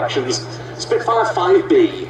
directions. Spitfire 5B.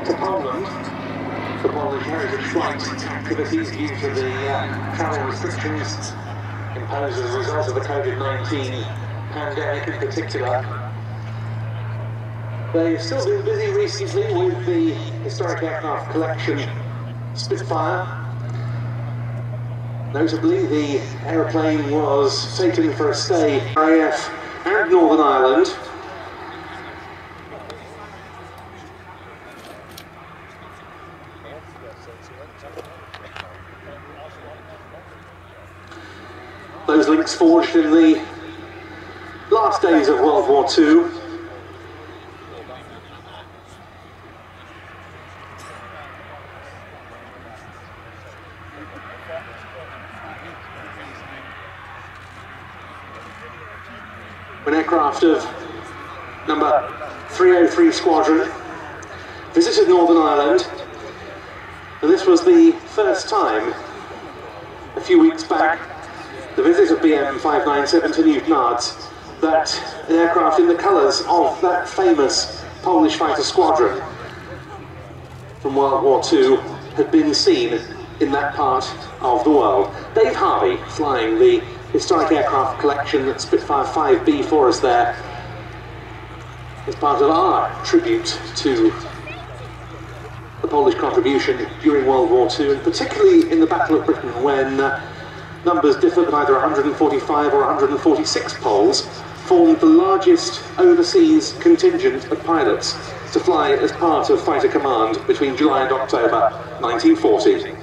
to Poland for Polish heritage flight activities due to the travel restrictions imposed as a result of the COVID-19 pandemic in particular. They've still been busy recently with the historic aircraft collection Spitfire. Notably, the aeroplane was taken for a stay in RAF and Northern Ireland. Those links forged in the last days of World War II. An aircraft of number 303 Squadron visited Northern Ireland, and this was the first time, a few weeks back, the visit of BM597 to Newtonards, that an aircraft in the colours of that famous Polish fighter squadron from World War II had been seen in that part of the world. Dave Harvey flying the historic aircraft collection at Spitfire IIB for us there as part of our tribute to the Polish contribution during World War II, and particularly in the Battle of Britain, when numbers differ, but either 145 or 146 Poles formed the largest overseas contingent of pilots to fly as part of Fighter Command between July and October 1940.